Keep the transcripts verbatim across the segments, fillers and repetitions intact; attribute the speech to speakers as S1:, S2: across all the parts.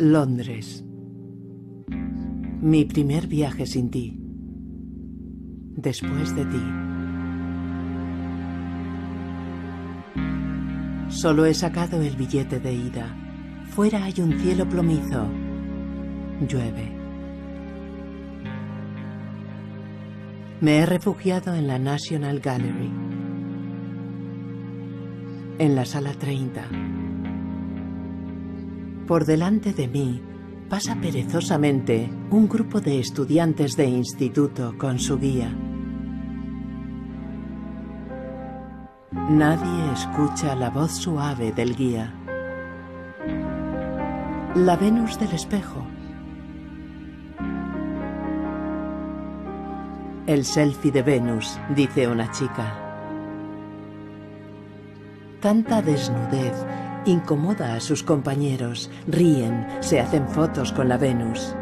S1: Londres. Mi primer viaje sin ti. Después de ti. Solo he sacado el billete de ida. Fuera hay un cielo plomizo. Llueve. Me he refugiado en la National Gallery. En la sala treinta. Por delante de mí pasa perezosamente un grupo de estudiantes de instituto con su guía. Nadie escucha la voz suave del guía. La Venus del espejo. El selfie de Venus, dice una chica. Tanta desnudez incomoda a sus compañeros, ríen, se hacen fotos con la Venus.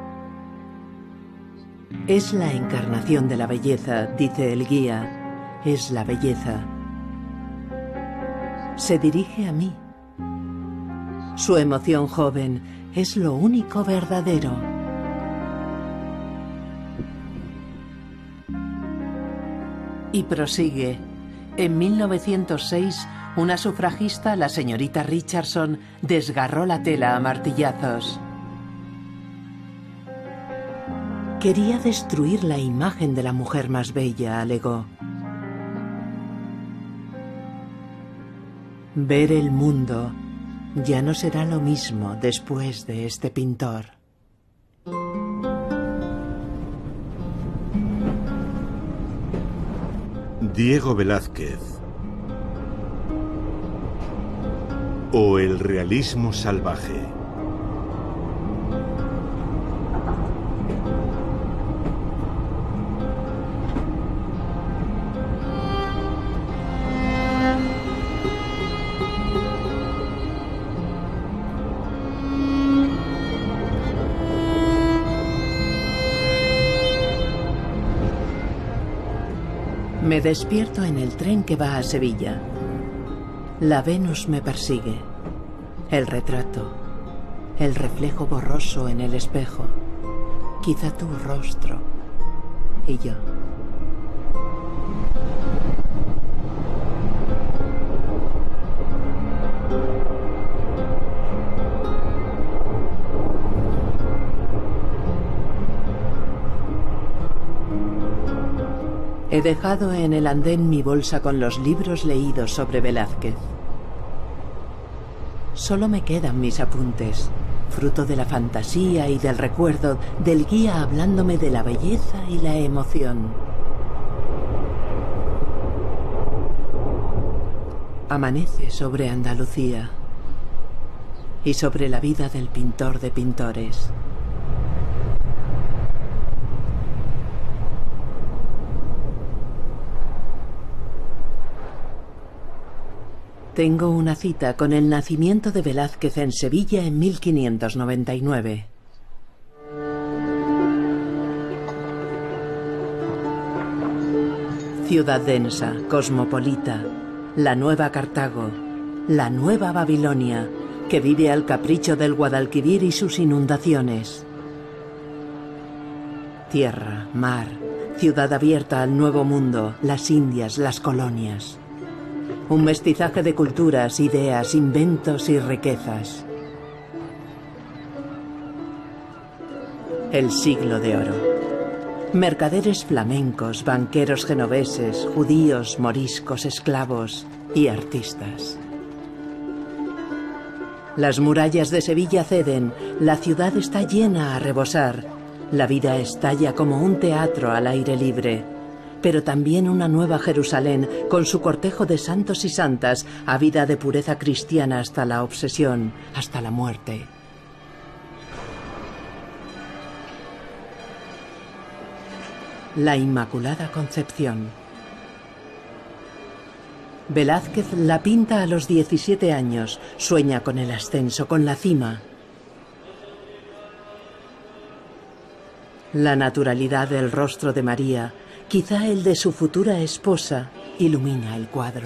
S1: Es la encarnación de la belleza, dice el guía. Es la belleza. Se dirige a mí. Su emoción joven es lo único verdadero. Y prosigue. En mil novecientos seis, una sufragista, la señorita Richardson, desgarró la tela a martillazos. Quería destruir la imagen de la mujer más bella, alegó. Ver el mundo ya no será lo mismo después de este pintor.
S2: Diego Velázquez. O el realismo salvaje.
S1: Me despierto en el tren que va a Sevilla. La Venus me persigue. El retrato. El reflejo borroso en el espejo. Quizá tu rostro. Y yo. He dejado en el andén mi bolsa con los libros leídos sobre Velázquez. Solo me quedan mis apuntes, fruto de la fantasía y del recuerdo del guía hablándome de la belleza y la emoción. Amanece sobre Andalucía y sobre la vida del pintor de pintores. Tengo una cita con el nacimiento de Velázquez en Sevilla en mil quinientos noventa y nueve. Ciudad densa, cosmopolita, la nueva Cartago, la nueva Babilonia, que vive al capricho del Guadalquivir y sus inundaciones. Tierra, mar, ciudad abierta al nuevo mundo, las Indias, las colonias. Un mestizaje de culturas, ideas, inventos y riquezas. El siglo de oro. Mercaderes flamencos, banqueros genoveses, judíos, moriscos, esclavos y artistas. Las murallas de Sevilla ceden, la ciudad está llena a rebosar, la vida estalla como un teatro al aire libre. Pero también una nueva Jerusalén, con su cortejo de santos y santas, ávida de pureza cristiana hasta la obsesión, hasta la muerte. La Inmaculada Concepción. Velázquez la pinta a los diecisiete años, sueña con el ascenso, con la cima. La naturalidad del rostro de María, quizá el de su futura esposa, ilumina el cuadro.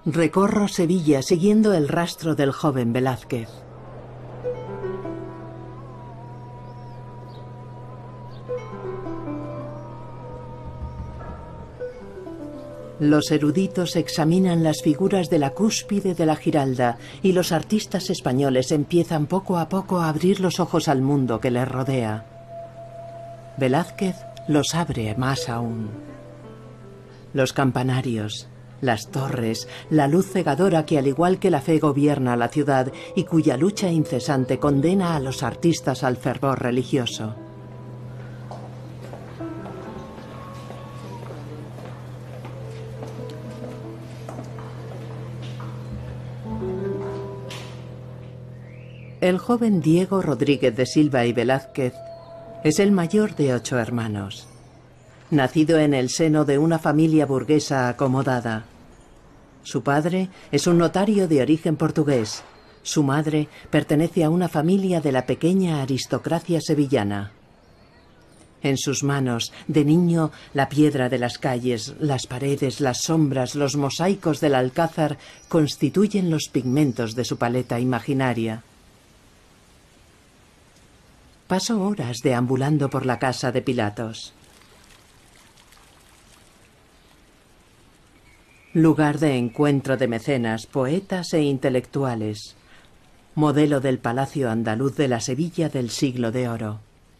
S1: Recorro Sevilla siguiendo el rastro del joven Velázquez. Los eruditos examinan las figuras de la cúspide de la Giralda y los artistas españoles empiezan poco a poco a abrir los ojos al mundo que les rodea. Velázquez los abre más aún. Los campanarios, las torres, la luz cegadora que al igual que la fe gobierna la ciudad y cuya lucha incesante condena a los artistas al fervor religioso. El joven Diego Rodríguez de Silva y Velázquez es el mayor de ocho hermanos. Nacido en el seno de una familia burguesa acomodada. Su padre es un notario de origen portugués. Su madre pertenece a una familia de la pequeña aristocracia sevillana. En sus manos, de niño, la piedra de las calles, las paredes, las sombras, los mosaicos del Alcázar constituyen los pigmentos de su paleta imaginaria. Paso horas deambulando por la casa de Pilatos. Lugar de encuentro de mecenas, poetas e intelectuales. Modelo del Palacio Andaluz de la Sevilla del Siglo de Oro.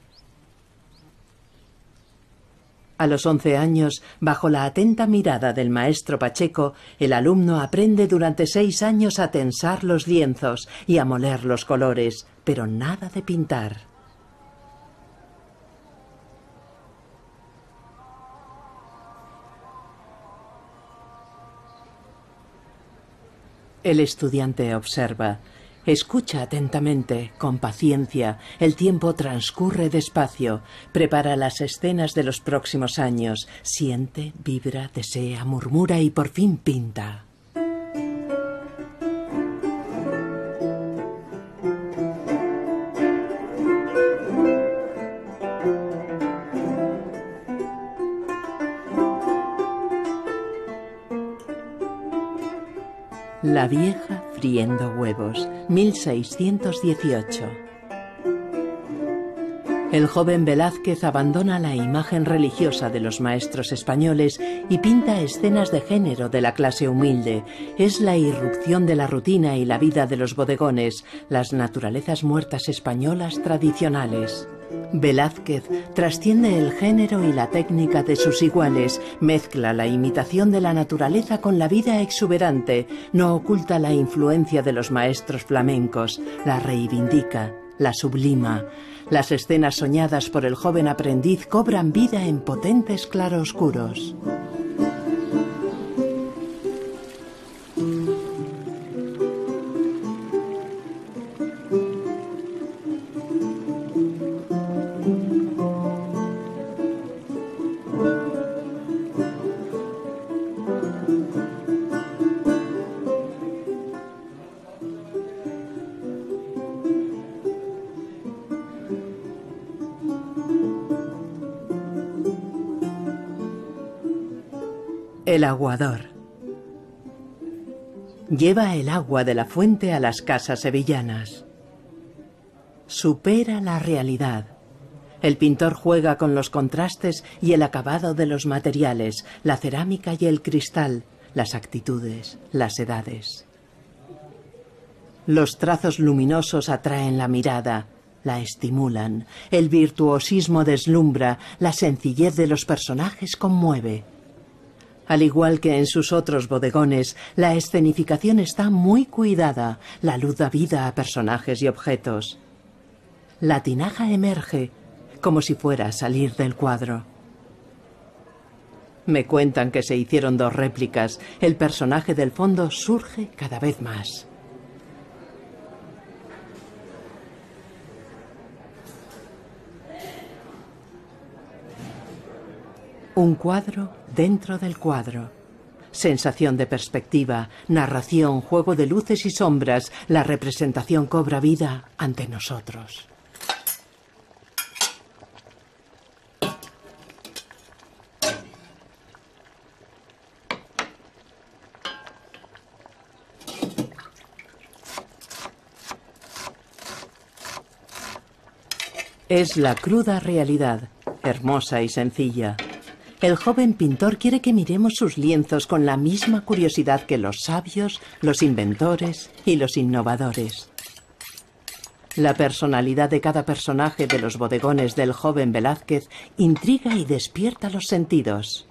S1: A los once años, bajo la atenta mirada del maestro Pacheco, el alumno aprende durante seis años a tensar los lienzos y a moler los colores, pero nada de pintar. El estudiante observa, escucha atentamente, con paciencia, el tiempo transcurre despacio, prepara las escenas de los próximos años, siente, vibra, desea, murmura y por fin pinta. La vieja friendo huevos, mil seiscientos dieciocho. El joven Velázquez abandona la imagen religiosa de los maestros españoles y pinta escenas de género de la clase humilde. Es la irrupción de la rutina y la vida de los bodegones, las naturalezas muertas españolas tradicionales. Velázquez trasciende el género y la técnica de sus iguales, mezcla la imitación de la naturaleza con la vida exuberante, no oculta la influencia de los maestros flamencos, la reivindica, la sublima. Las escenas soñadas por el joven aprendiz cobran vida en potentes claroscuros. El aguador. Lleva el agua de la fuente a las casas sevillanas. Supera la realidad. El pintor juega con los contrastes y el acabado de los materiales, la cerámica y el cristal, las actitudes, las edades. Los trazos luminosos atraen la mirada, la estimulan, el virtuosismo deslumbra, la sencillez de los personajes conmueve. Al igual que en sus otros bodegones, la escenificación está muy cuidada, la luz da vida a personajes y objetos. La tinaja emerge, como si fuera a salir del cuadro. Me cuentan que se hicieron dos réplicas, el personaje del fondo surge cada vez más. Un cuadro dentro del cuadro. Sensación de perspectiva, narración, juego de luces y sombras, la representación cobra vida ante nosotros. Es la cruda realidad, hermosa y sencilla. El joven pintor quiere que miremos sus lienzos con la misma curiosidad que los sabios, los inventores y los innovadores. La personalidad de cada personaje de los bodegones del joven Velázquez intriga y despierta los sentidos.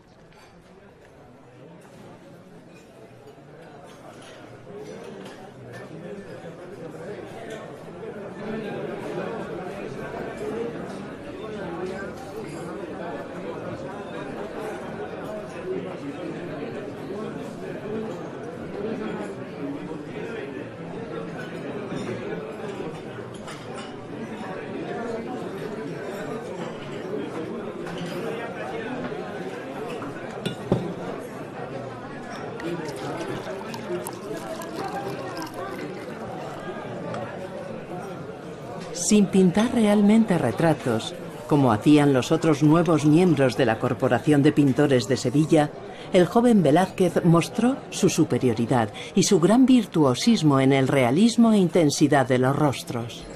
S1: Sin pintar realmente retratos, como hacían los otros nuevos miembros de la Corporación de Pintores de Sevilla, el joven Velázquez mostró su superioridad y su gran virtuosismo en el realismo e intensidad de los rostros.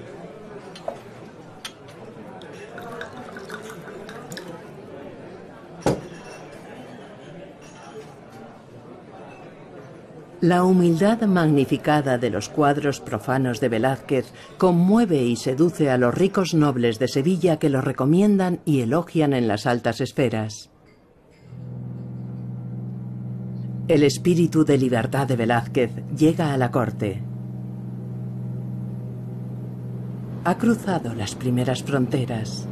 S1: La humildad magnificada de los cuadros profanos de Velázquez conmueve y seduce a los ricos nobles de Sevilla que lo recomiendan y elogian en las altas esferas. El espíritu de libertad de Velázquez llega a la corte. Ha cruzado las primeras fronteras.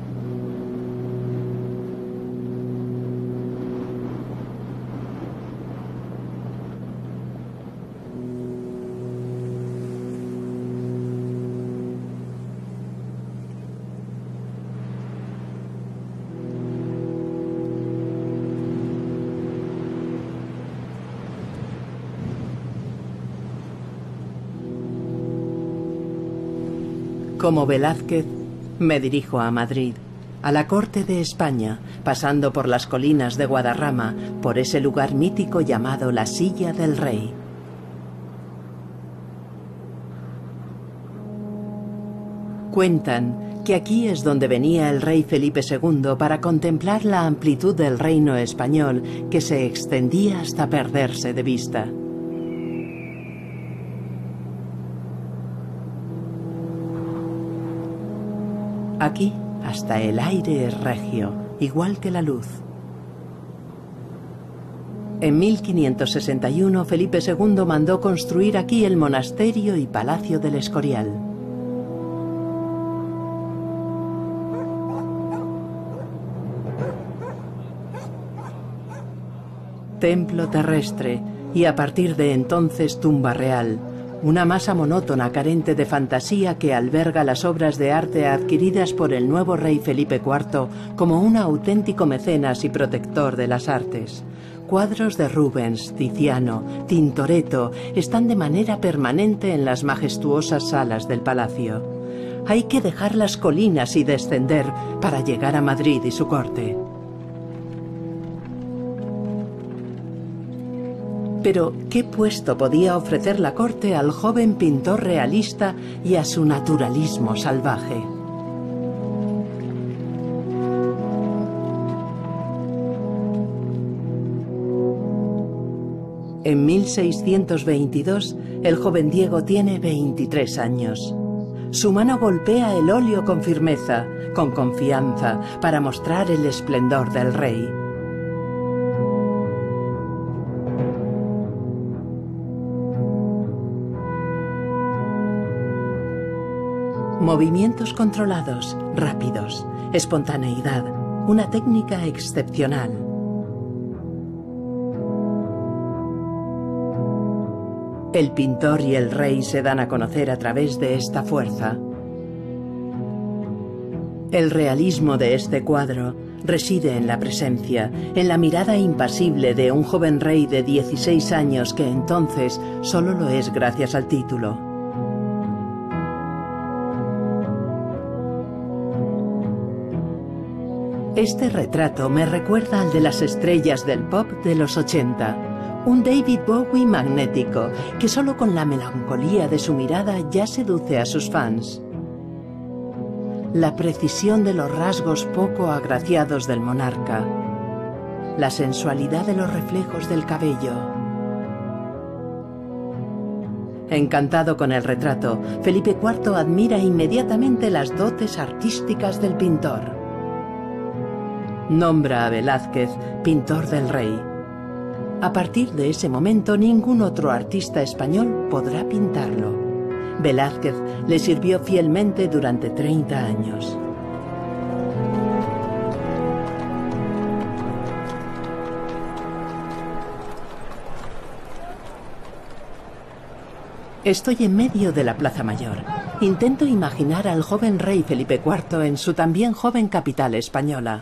S1: Como Velázquez, me dirijo a Madrid, a la corte de España, pasando por las colinas de Guadarrama, por ese lugar mítico llamado la Silla del Rey. Cuentan que aquí es donde venía el rey Felipe segundo para contemplar la amplitud del reino español que se extendía hasta perderse de vista. Aquí, hasta el aire es regio, igual que la luz. En mil quinientos sesenta y uno, Felipe segundo mandó construir aquí el monasterio y palacio del Escorial. Templo terrestre y a partir de entonces tumba real. Una masa monótona carente de fantasía que alberga las obras de arte adquiridas por el nuevo rey Felipe cuarto como un auténtico mecenas y protector de las artes. Cuadros de Rubens, Tiziano, Tintoretto están de manera permanente en las majestuosas salas del palacio. Hay que dejar las colinas y descender para llegar a Madrid y su corte. Pero, ¿qué puesto podía ofrecer la corte al joven pintor realista y a su naturalismo salvaje? En mil seiscientos veintidós, el joven Diego tiene veintitrés años. Su mano golpea el óleo con firmeza, con confianza, para mostrar el esplendor del rey. Movimientos controlados, rápidos, espontaneidad, una técnica excepcional. El pintor y el rey se dan a conocer a través de esta fuerza. El realismo de este cuadro reside en la presencia, en la mirada impasible de un joven rey de dieciséis años que entonces solo lo es gracias al título. Este retrato me recuerda al de las estrellas del pop de los ochenta, un David Bowie magnético que solo con la melancolía de su mirada ya seduce a sus fans. la precisión de los rasgos poco agraciados del monarca, la sensualidad de los reflejos del cabello. Encantado con el retrato, Felipe cuarto admira inmediatamente las dotes artísticas del pintor. Nombra a Velázquez pintor del rey. A partir de ese momento, ningún otro artista español podrá pintarlo. Velázquez le sirvió fielmente durante treinta años. Estoy en medio de la Plaza Mayor. Intento imaginar al joven rey Felipe cuarto en su también joven capital española.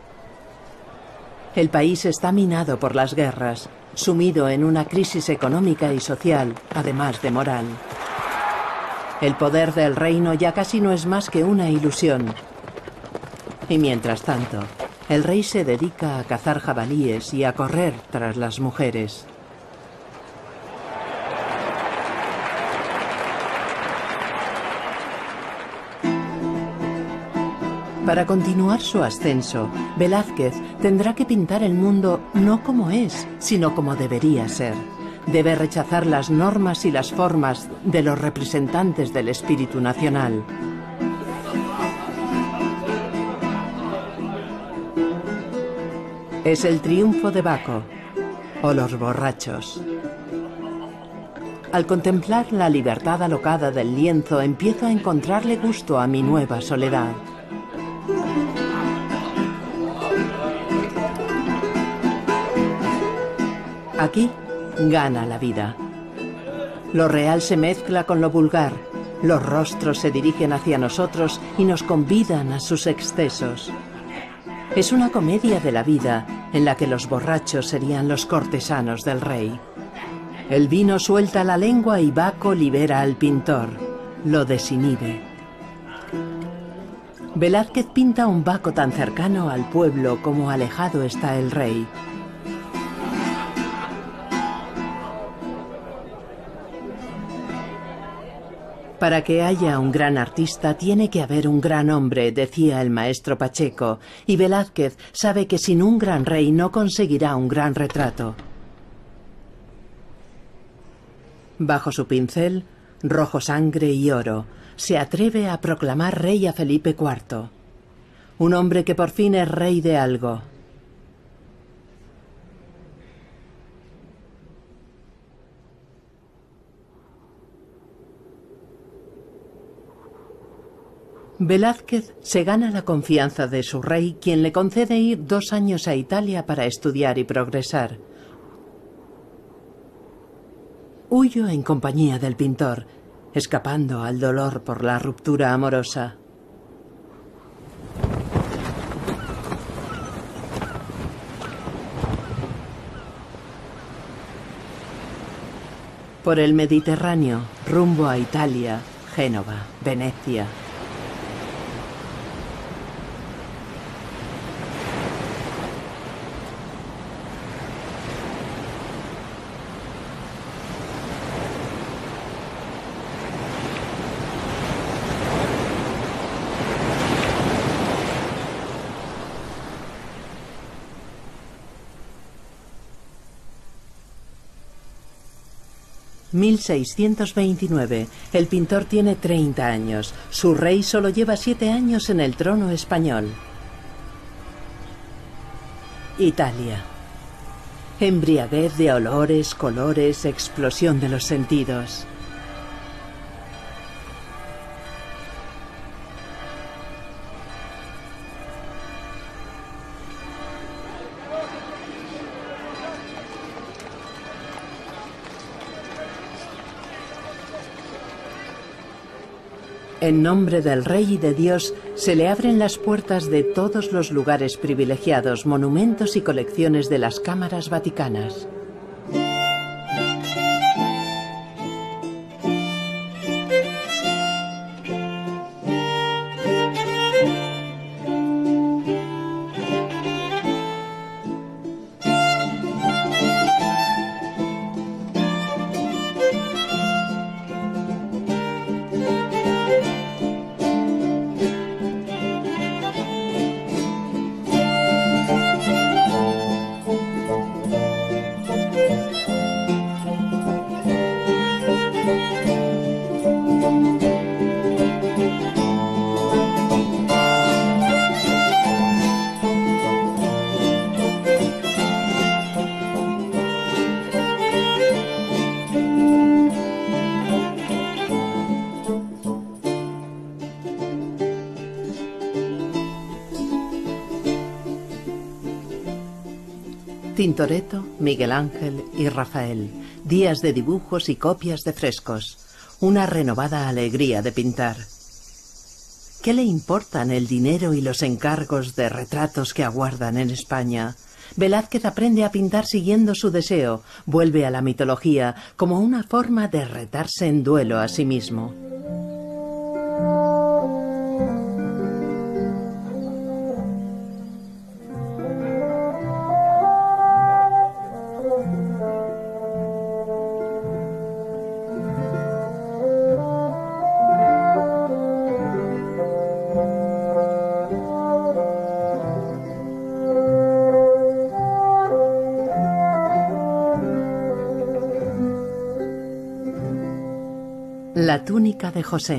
S1: El país está minado por las guerras, sumido en una crisis económica y social, además de moral. El poder del reino ya casi no es más que una ilusión. Y mientras tanto, el rey se dedica a cazar jabalíes y a correr tras las mujeres. Para continuar su ascenso, Velázquez tendrá que pintar el mundo no como es, sino como debería ser. Debe rechazar las normas y las formas de los representantes del espíritu nacional. Es el triunfo de Baco, o los borrachos. Al contemplar la libertad alocada del lienzo, empiezo a encontrarle gusto a mi nueva soledad. Aquí gana la vida. Lo real se mezcla con lo vulgar. Los rostros se dirigen hacia nosotros y nos convidan a sus excesos. Es una comedia de la vida en la que los borrachos serían los cortesanos del rey. El vino suelta la lengua y Baco libera al pintor. Lo desinhibe. Velázquez pinta un Baco tan cercano al pueblo como alejado está el rey. Para que haya un gran artista tiene que haber un gran hombre, decía el maestro Pacheco, y Velázquez sabe que sin un gran rey no conseguirá un gran retrato. Bajo su pincel, rojo sangre y oro, se atreve a proclamar rey a Felipe cuarto. Un hombre que por fin es rey de algo. Velázquez se gana la confianza de su rey, quien le concede ir dos años a Italia para estudiar y progresar. Huyo en compañía del pintor, escapando al dolor por la ruptura amorosa. Por el Mediterráneo, rumbo a Italia, Génova, Venecia. mil seiscientos veintinueve. El pintor tiene treinta años. Su rey solo lleva siete años en el trono español. Italia. Embriaguez de olores, colores, explosión de los sentidos. En nombre del rey y de Dios, se le abren las puertas de todos los lugares privilegiados, monumentos y colecciones de las cámaras vaticanas. Tintoretto, Miguel Ángel y Rafael. Días de dibujos y copias de frescos. Una renovada alegría de pintar. ¿Qué le importan el dinero y los encargos de retratos que aguardan en España? Velázquez aprende a pintar siguiendo su deseo, vuelve a la mitología como una forma de retarse en duelo a sí mismo. La túnica de José.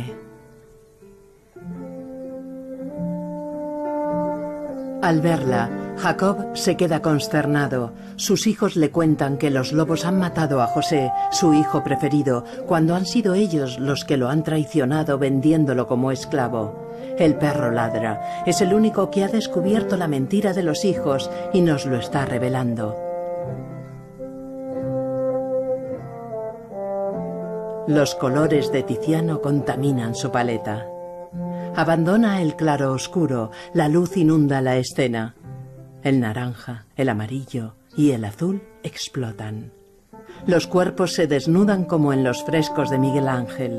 S1: Al verla, Jacob se queda consternado. Sus hijos le cuentan que los lobos han matado a José, su hijo preferido, cuando han sido ellos los que lo han traicionado vendiéndolo como esclavo. El perro ladra. Es el único que ha descubierto la mentira de los hijos y nos lo está revelando. Los colores de Tiziano contaminan su paleta. Abandona el claro oscuro, la luz inunda la escena. El naranja, el amarillo y el azul explotan. Los cuerpos se desnudan como en los frescos de Miguel Ángel.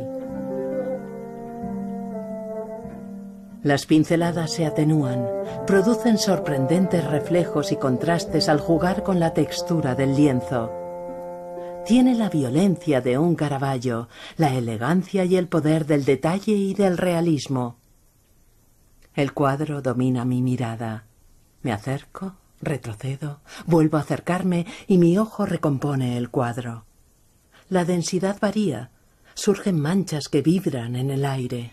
S1: Las pinceladas se atenúan, producen sorprendentes reflejos y contrastes al jugar con la textura del lienzo. Tiene la violencia de un Caravaggio, la elegancia y el poder del detalle y del realismo. El cuadro domina mi mirada. Me acerco, retrocedo, vuelvo a acercarme y mi ojo recompone el cuadro. La densidad varía, surgen manchas que vibran en el aire.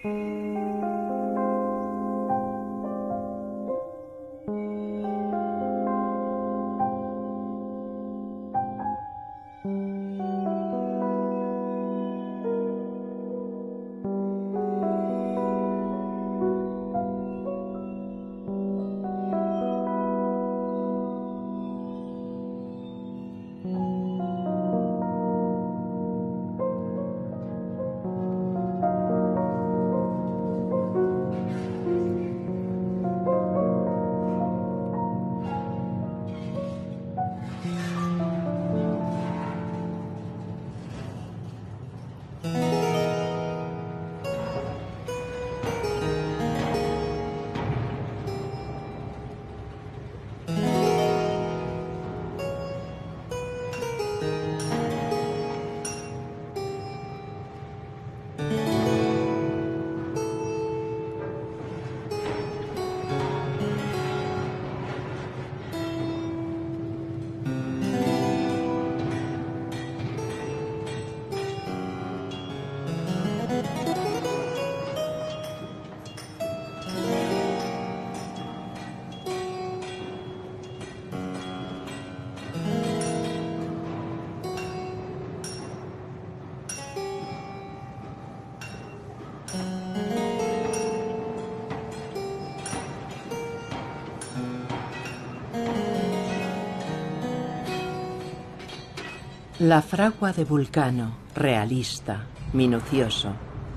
S1: La fragua de Vulcano, realista, minucioso.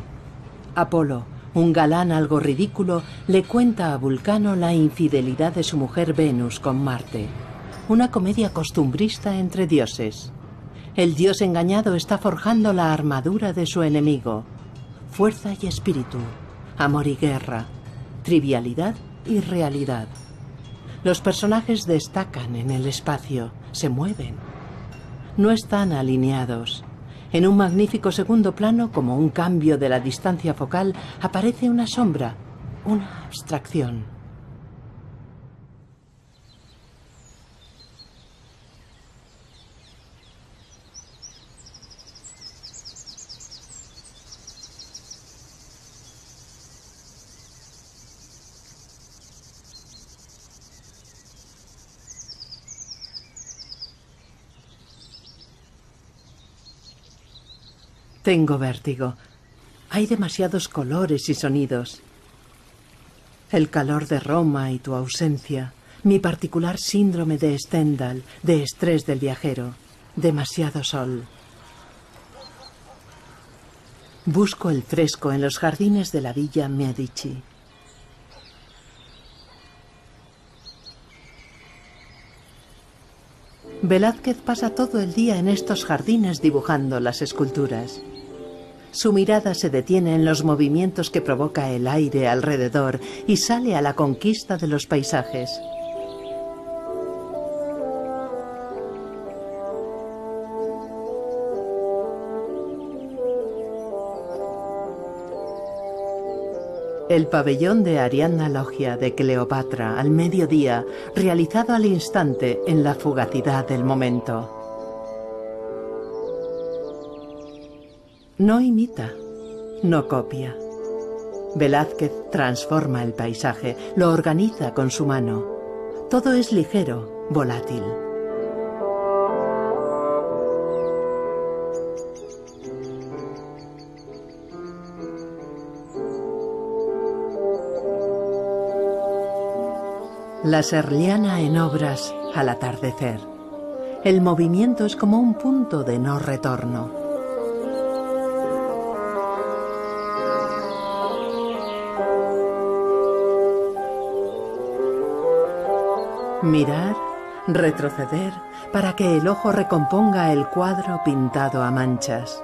S1: Apolo, un galán algo ridículo, le cuenta a Vulcano la infidelidad de su mujer Venus con Marte. Una comedia costumbrista entre dioses. El dios engañado está forjando la armadura de su enemigo. Fuerza y espíritu, amor y guerra, trivialidad y realidad. Los personajes destacan en el espacio, se mueven. No están alineados. En un magnífico segundo plano, como un cambio de la distancia focal, aparece una sombra, una abstracción. Tengo vértigo. Hay demasiados colores y sonidos. El calor de Roma y tu ausencia, Mi particular síndrome de Stendhal, de estrés del viajero. Demasiado sol. Busco el fresco en los jardines de la Villa Medici. Velázquez pasa todo el día en estos jardines dibujando las esculturas. Su mirada se detiene en los movimientos que provoca el aire alrededor y sale a la conquista de los paisajes. El pabellón de Ariadna Logia de Cleopatra al mediodía, realizado al instante en la fugacidad del momento. No imita, no copia. Velázquez transforma el paisaje, lo organiza con su mano. Todo es ligero, volátil. La Serliana en obras al atardecer. El movimiento es como un punto de no retorno. Mirar, retroceder, para que el ojo recomponga el cuadro pintado a manchas.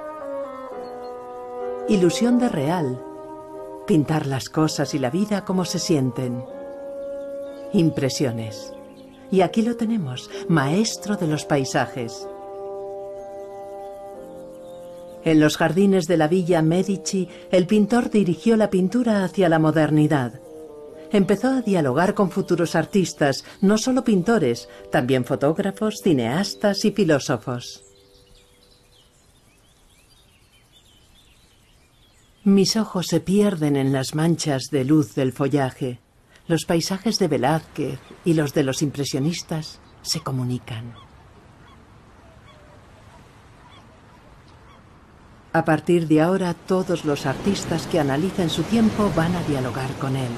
S1: Ilusión de real. Pintar las cosas y la vida como se sienten. Impresiones. Y aquí lo tenemos, maestro de los paisajes. En los jardines de la Villa Medici, el pintor dirigió la pintura hacia la modernidad. Empezó a dialogar con futuros artistas, no solo pintores, también fotógrafos, cineastas y filósofos. Mis ojos se pierden en las manchas de luz del follaje. Los paisajes de Velázquez y los de los impresionistas se comunican. A partir de ahora, todos los artistas que analicen su tiempo van a dialogar con él.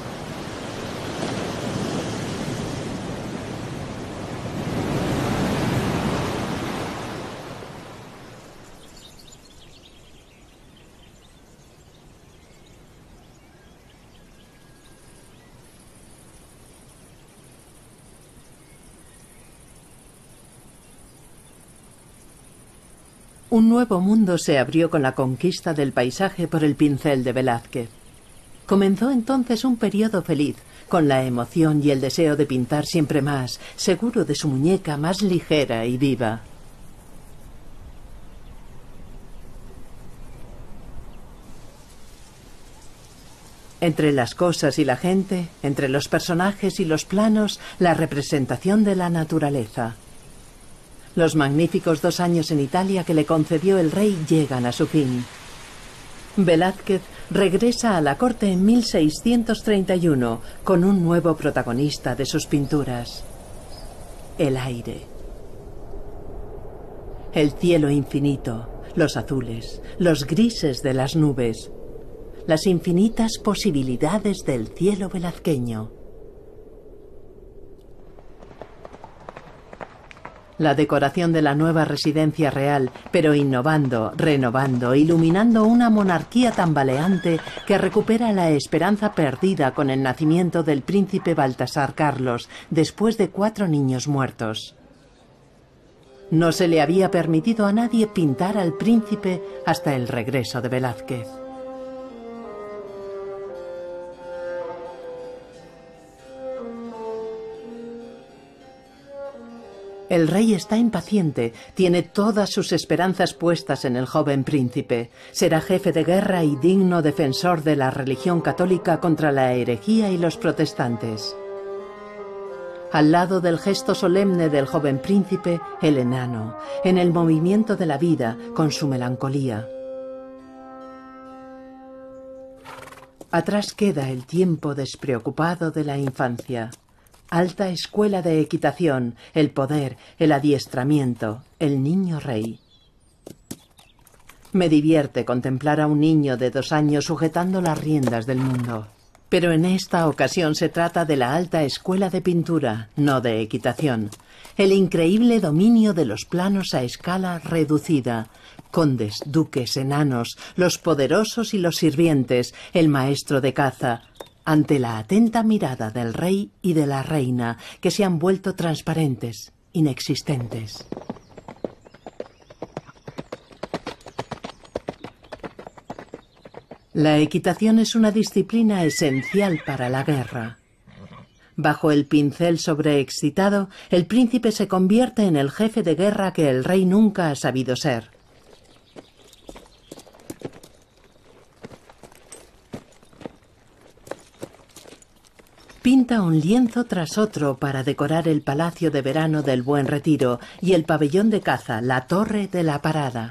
S1: Un nuevo mundo se abrió con la conquista del paisaje por el pincel de Velázquez. Comenzó entonces un periodo feliz, con la emoción y el deseo de pintar siempre más, seguro de su muñeca más ligera y viva. Entre las cosas y la gente, entre los personajes y los planos, la representación de la naturaleza. Los magníficos dos años en Italia que le concedió el rey llegan a su fin. Velázquez regresa a la corte en mil seiscientos treinta y uno con un nuevo protagonista de sus pinturas: el aire. El cielo infinito, los azules, los grises de las nubes, las infinitas posibilidades del cielo velazqueño. La decoración de la nueva residencia real, pero innovando, renovando, iluminando una monarquía tambaleante que recupera la esperanza perdida con el nacimiento del príncipe Baltasar Carlos, después de cuatro niños muertos. No se le había permitido a nadie pintar al príncipe hasta el regreso de Velázquez. El rey está impaciente, tiene todas sus esperanzas puestas en el joven príncipe. Será jefe de guerra y digno defensor de la religión católica contra la herejía y los protestantes. Al lado del gesto solemne del joven príncipe, el enano, en el movimiento de la vida, con su melancolía. Atrás queda el tiempo despreocupado de la infancia. Alta escuela de equitación, el poder, el adiestramiento, el niño rey. Me divierte contemplar a un niño de dos años sujetando las riendas del mundo. Pero en esta ocasión se trata de la alta escuela de pintura, no de equitación. El increíble dominio de los planos a escala reducida. Condes, duques, enanos, los poderosos y los sirvientes, el maestro de caza, ante la atenta mirada del rey y de la reina, que se han vuelto transparentes, inexistentes. La equitación es una disciplina esencial para la guerra. Bajo el pincel sobreexcitado, el príncipe se convierte en el jefe de guerra que el rey nunca ha sabido ser. Pinta un lienzo tras otro para decorar el palacio de verano del Buen Retiro y el pabellón de caza, la Torre de la Parada.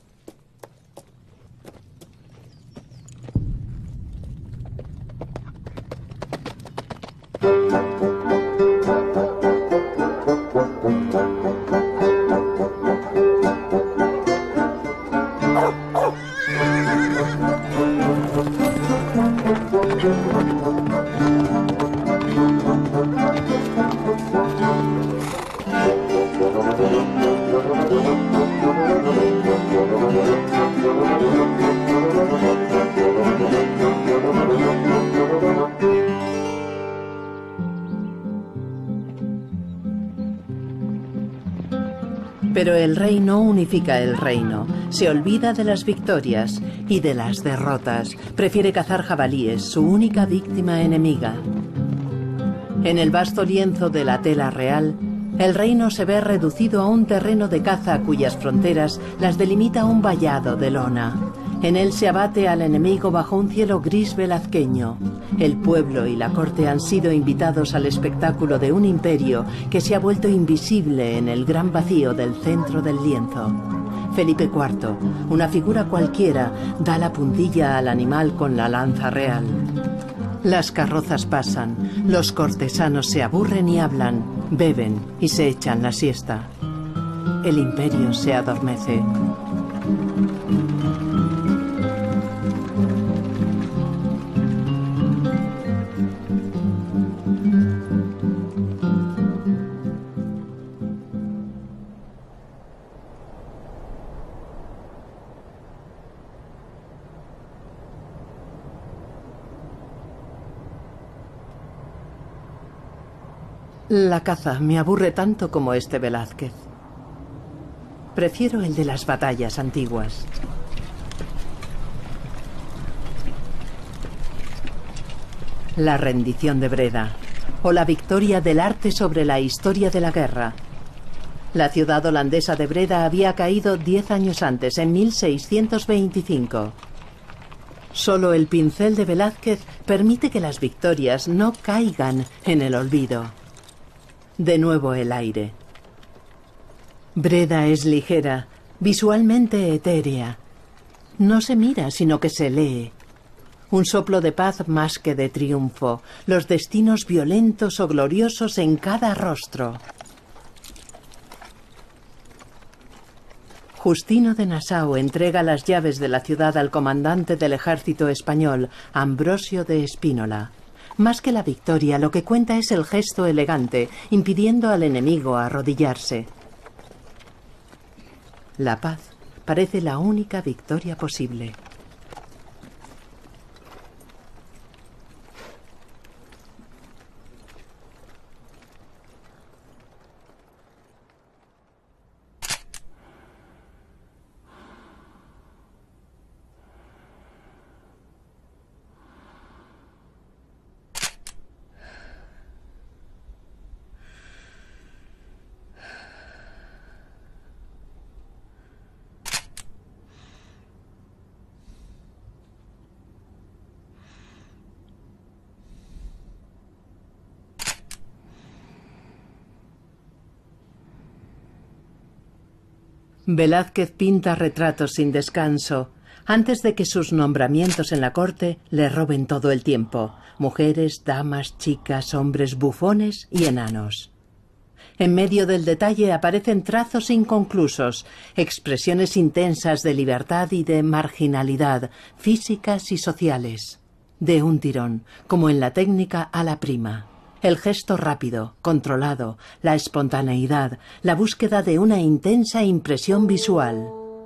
S1: Pero el rey no unifica el reino, se olvida de las victorias y de las derrotas, prefiere cazar jabalíes, su única víctima enemiga. En el vasto lienzo de la tela real, el reino se ve reducido a un terreno de caza cuyas fronteras las delimita un vallado de lona. En él se abate al enemigo bajo un cielo gris velazqueño. El pueblo y la corte han sido invitados al espectáculo de un imperio que se ha vuelto invisible en el gran vacío del centro del lienzo. Felipe cuarto, una figura cualquiera, da la puntilla al animal con la lanza real. Las carrozas pasan, los cortesanos se aburren y hablan, beben y se echan la siesta. El imperio se adormece. La caza me aburre tanto como este Velázquez. Prefiero el de las batallas antiguas. La rendición de Breda, o la victoria del arte sobre la historia de la guerra. La ciudad holandesa de Breda había caído diez años antes, en mil seiscientos veinticinco. Solo el pincel de Velázquez permite que las victorias no caigan en el olvido. De nuevo el aire. Breda es ligera, visualmente etérea. No se mira, sino que se lee. Un soplo de paz más que de triunfo, los destinos violentos o gloriosos en cada rostro. Justino de Nassau entrega las llaves de la ciudad al comandante del ejército español, Ambrosio de Espínola. Más que la victoria, lo que cuenta es el gesto elegante, impidiendo al enemigo arrodillarse. La paz parece la única victoria posible. Velázquez pinta retratos sin descanso, antes de que sus nombramientos en la corte le roben todo el tiempo. Mujeres, damas, chicas, hombres, bufones y enanos. En medio del detalle aparecen trazos inconclusos, expresiones intensas de libertad y de marginalidad, físicas y sociales. De un tirón, como en la técnica a la prima. El gesto rápido, controlado, la espontaneidad, la búsqueda de una intensa impresión visual.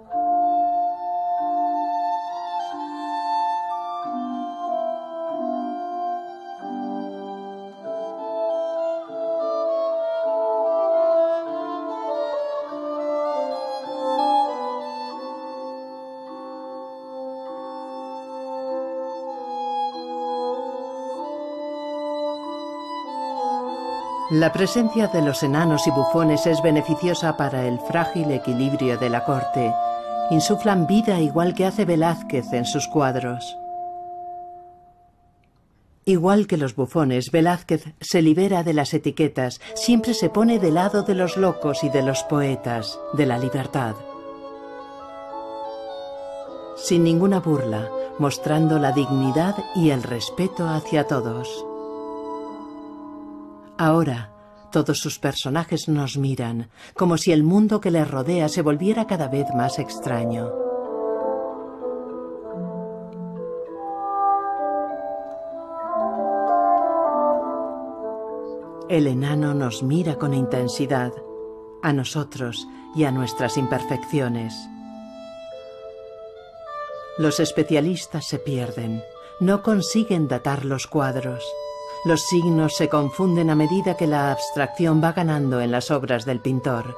S1: La presencia de los enanos y bufones es beneficiosa para el frágil equilibrio de la corte. Insuflan vida igual que hace Velázquez en sus cuadros. Igual que los bufones, Velázquez se libera de las etiquetas, siempre se pone del lado de los locos y de los poetas, de la libertad. Sin ninguna burla, mostrando la dignidad y el respeto hacia todos. Ahora, todos sus personajes nos miran, como si el mundo que les rodea se volviera cada vez más extraño. El enano nos mira con intensidad, a nosotros y a nuestras imperfecciones. Los especialistas se pierden, no consiguen datar los cuadros. Los signos se confunden a medida que la abstracción va ganando en las obras del pintor.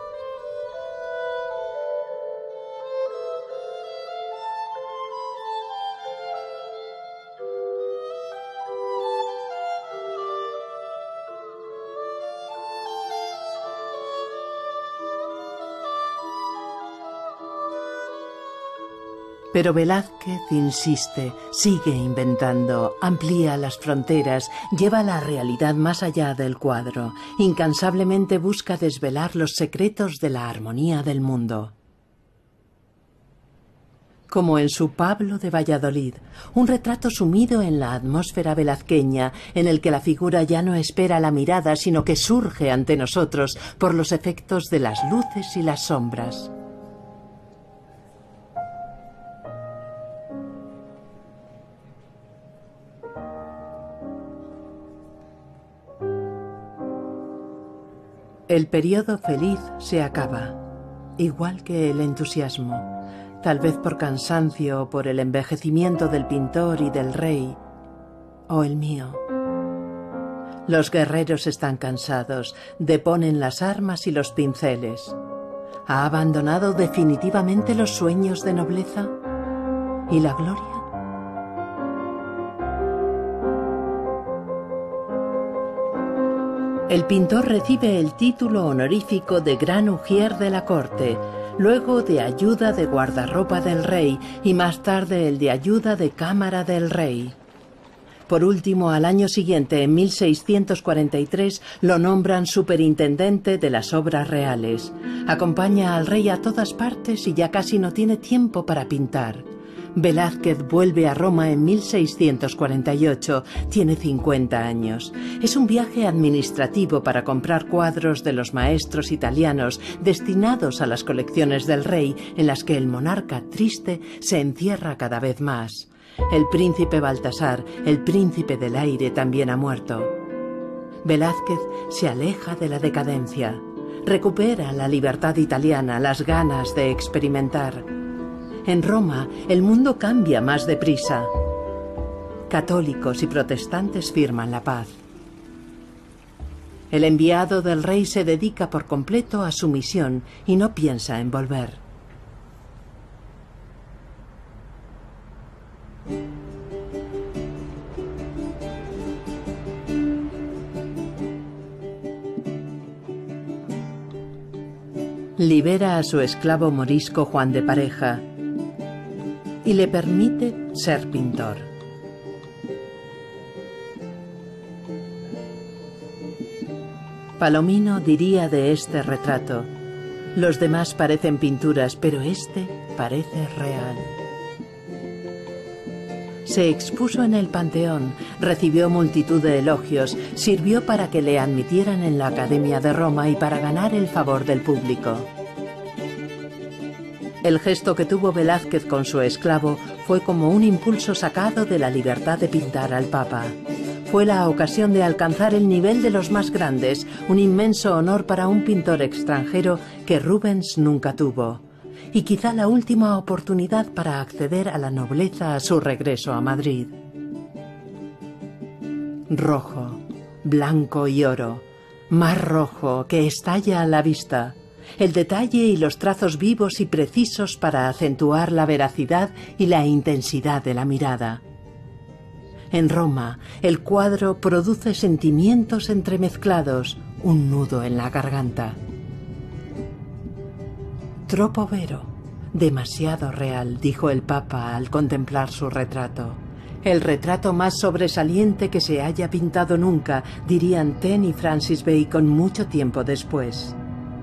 S1: Pero Velázquez insiste, sigue inventando, amplía las fronteras, lleva la realidad más allá del cuadro, incansablemente busca desvelar los secretos de la armonía del mundo. Como en su Pablo de Valladolid, un retrato sumido en la atmósfera velazqueña, en el que la figura ya no espera la mirada, sino que surge ante nosotros por los efectos de las luces y las sombras. El periodo feliz se acaba, igual que el entusiasmo, tal vez por cansancio o por el envejecimiento del pintor y del rey, o el mío. Los guerreros están cansados, deponen las armas y los pinceles. ¿Ha abandonado definitivamente los sueños de nobleza? ¿Y la gloria? El pintor recibe el título honorífico de Gran Ujier de la corte, luego de ayuda de guardarropa del rey y más tarde el de ayuda de cámara del rey. Por último, al año siguiente, en mil seiscientos cuarenta y tres, lo nombran superintendente de las obras reales. Acompaña al rey a todas partes y ya casi no tiene tiempo para pintar. Velázquez vuelve a Roma en mil seiscientos cuarenta y ocho, tiene cincuenta años. Es un viaje administrativo para comprar cuadros de los maestros italianos destinados a las colecciones del rey, en las que el monarca triste se encierra cada vez más. El príncipe Baltasar, el príncipe del aire, también ha muerto. Velázquez se aleja de la decadencia. Recupera la libertad italiana, las ganas de experimentar. En Roma, el mundo cambia más deprisa. Católicos y protestantes firman la paz. El enviado del rey se dedica por completo a su misión y no piensa en volver. Libera a su esclavo morisco Juan de Pareja y le permite ser pintor. Palomino diría de este retrato: los demás parecen pinturas, pero este parece real. Se expuso en el Panteón, recibió multitud de elogios, sirvió para que le admitieran en la Academia de Roma y para ganar el favor del público. El gesto que tuvo Velázquez con su esclavo fue como un impulso sacado de la libertad de pintar al Papa. Fue la ocasión de alcanzar el nivel de los más grandes, un inmenso honor para un pintor extranjero que Rubens nunca tuvo. Y quizá la última oportunidad para acceder a la nobleza a su regreso a Madrid. Rojo, blanco y oro, más rojo que estalla a la vista. El detalle y los trazos vivos y precisos para acentuar la veracidad y la intensidad de la mirada. En Roma, el cuadro produce sentimientos entremezclados, un nudo en la garganta. Troppo vero, demasiado real, dijo el Papa al contemplar su retrato. El retrato más sobresaliente que se haya pintado nunca, dirían Taine y Francis Bacon mucho tiempo después.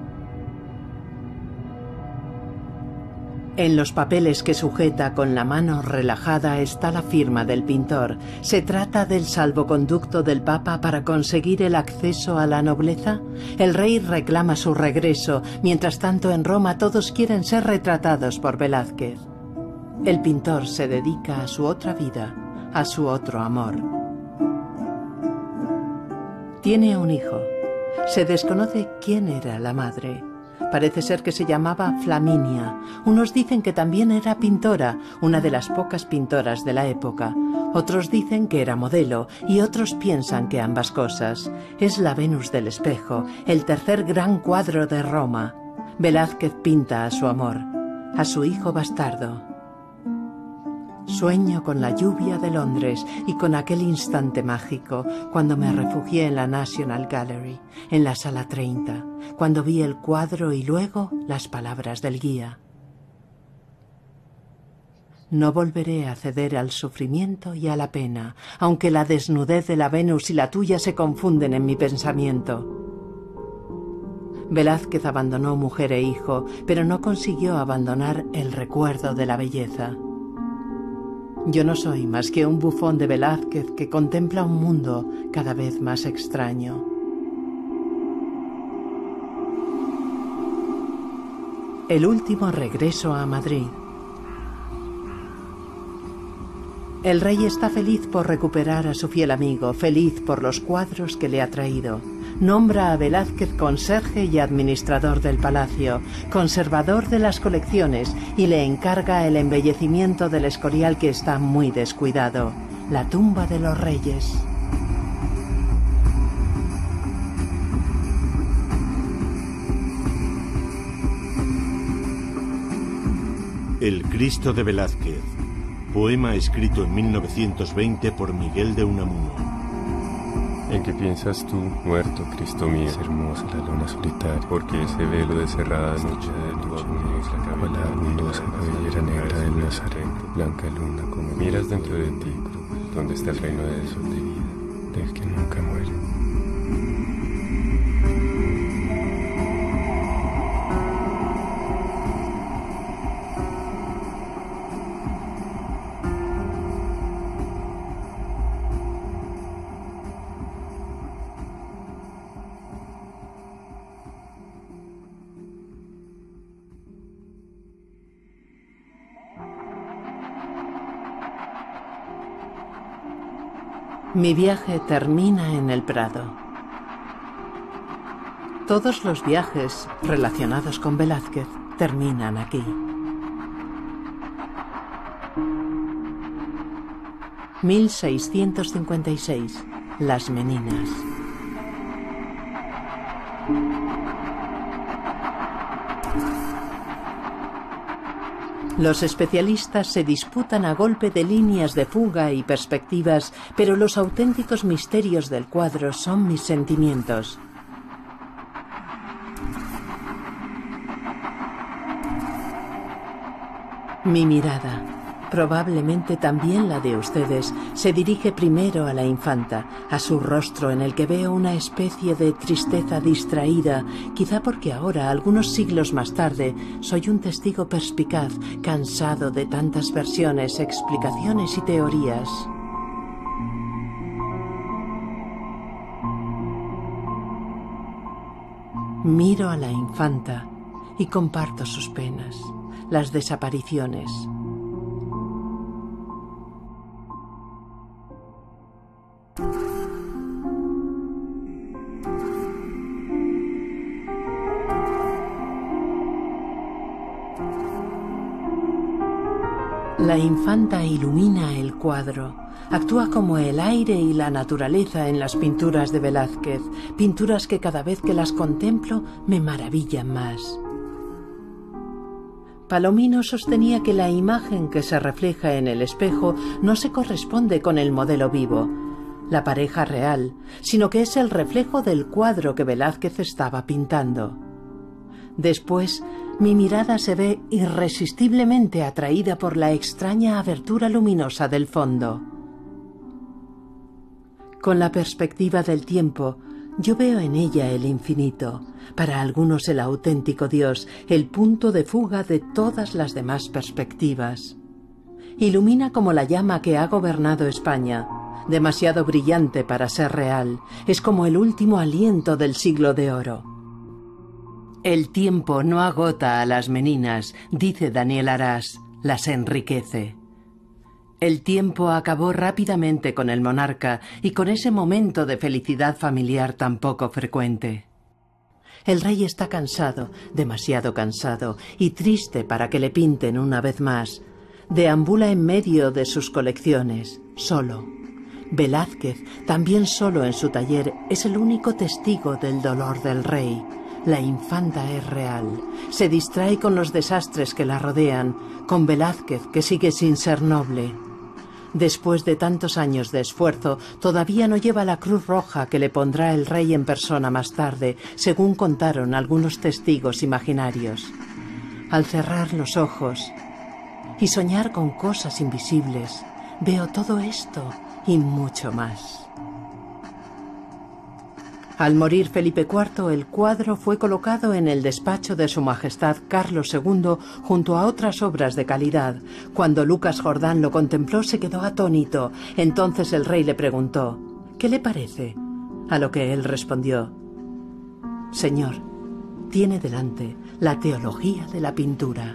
S1: En los papeles que sujeta con la mano relajada está la firma del pintor. ¿Se trata del salvoconducto del Papa para conseguir el acceso a la nobleza? El rey reclama su regreso, mientras tanto en Roma todos quieren ser retratados por Velázquez. El pintor se dedica a su otra vida, a su otro amor. Tiene un hijo. Se desconoce quién era la madre. Parece ser que se llamaba Flaminia. Unos dicen que también era pintora, una de las pocas pintoras de la época. Otros dicen que era modelo y otros piensan que ambas cosas. Es la Venus del espejo, el tercer gran cuadro de Roma. Velázquez pinta a su amor, a su hijo bastardo. Sueño con la lluvia de Londres y con aquel instante mágico cuando me refugié en la National Gallery, en la sala treinta, cuando vi el cuadro y luego las palabras del guía. No volveré a ceder al sufrimiento y a la pena, aunque la desnudez de la Venus y la tuya se confunden en mi pensamiento. Velázquez abandonó mujer e hijo, pero no consiguió abandonar el recuerdo de la belleza. Yo no soy más que un bufón de Velázquez que contempla un mundo cada vez más extraño. El último regreso a Madrid. El rey está feliz por recuperar a su fiel amigo, feliz por los cuadros que le ha traído. Nombra a Velázquez conserje y administrador del palacio, conservador de las colecciones, y le encarga el embellecimiento del Escorial que está muy descuidado, la tumba de los reyes.
S2: El Cristo de Velázquez, poema escrito en mil novecientos veinte por Miguel de Unamuno.
S3: ¿En qué piensas tú, muerto, Cristo mío? Es hermosa la luna solitaria, porque ese velo de cerrada noche de tu amor, la abundosa cabellera negra del Nazareno, blanca luna, como miras dentro de ti, donde está el reino del sol de vida, del que nunca muere.
S1: Mi viaje termina en el Prado. Todos los viajes relacionados con Velázquez terminan aquí. mil seiscientos cincuenta y seis. Las Meninas. Los especialistas se disputan a golpe de líneas de fuga y perspectivas, pero los auténticos misterios del cuadro son mis sentimientos. Mi mirada, probablemente también la de ustedes, se dirige primero a la infanta, a su rostro en el que veo una especie de tristeza distraída, quizá porque ahora, algunos siglos más tarde, soy un testigo perspicaz, cansado de tantas versiones, explicaciones y teorías. Miro a la infanta y comparto sus penas. las desapariciones. La infanta ilumina el cuadro. Actúa como el aire y la naturaleza en las pinturas de Velázquez, pinturas que cada vez que las contemplo me maravillan más. Palomino sostenía que la imagen que se refleja en el espejo no se corresponde con el modelo vivo, la pareja real, sino que es el reflejo del cuadro que Velázquez estaba pintando. Después, mi mirada se ve irresistiblemente atraída por la extraña abertura luminosa del fondo. Con la perspectiva del tiempo, yo veo en ella el infinito, para algunos el auténtico Dios, el punto de fuga de todas las demás perspectivas. Ilumina como la llama que ha gobernado España, demasiado brillante para ser real, es como el último aliento del siglo de oro. El tiempo no agota a las meninas, dice Daniel Arás, las enriquece. El tiempo acabó rápidamente con el monarca y con ese momento de felicidad familiar tan poco frecuente. El rey está cansado, demasiado cansado, y triste para que le pinten una vez más. Deambula en medio de sus colecciones, solo. Velázquez, también solo en su taller, es el único testigo del dolor del rey. La infanta es real. Se distrae con los desastres que la rodean, con Velázquez, que sigue sin ser noble. Después de tantos años de esfuerzo, todavía no lleva la cruz roja que le pondrá el rey en persona más tarde, según contaron algunos testigos imaginarios. Al cerrar los ojos y soñar con cosas invisibles, veo todo esto y mucho más. Al morir Felipe cuarto, el cuadro fue colocado en el despacho de Su Majestad Carlos segundo junto a otras obras de calidad. Cuando Lucas Jordán lo contempló, se quedó atónito. Entonces el rey le preguntó: ¿qué le parece? A lo que él respondió: Señor, tiene delante la teología de la pintura.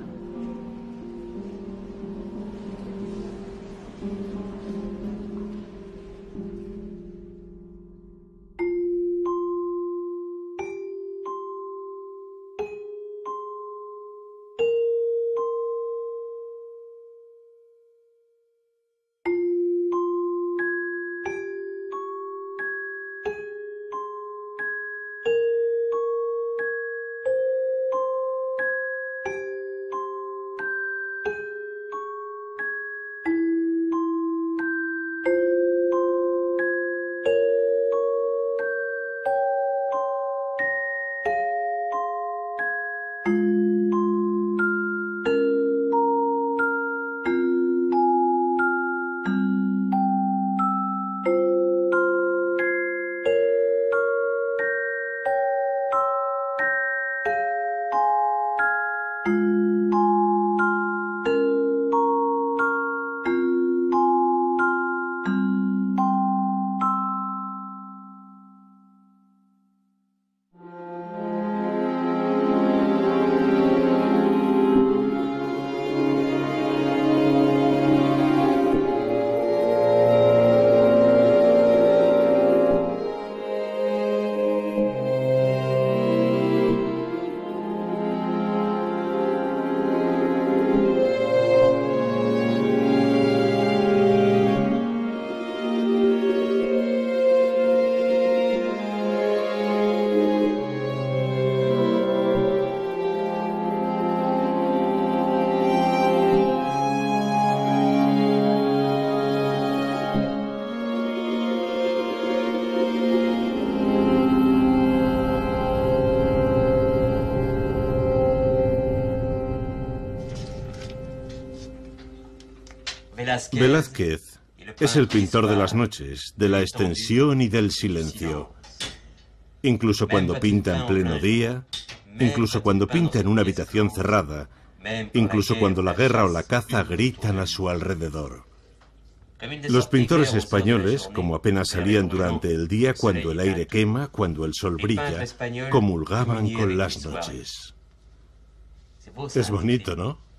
S2: Velázquez es el pintor de las noches, de la extensión y del silencio. Incluso cuando pinta en pleno día, incluso cuando pinta en una habitación cerrada, incluso cuando la guerra o la caza gritan a su alrededor. Los pintores españoles, como apenas salían durante el día, cuando el aire quema, cuando el sol brilla, comulgaban con las noches. Es bonito, ¿no?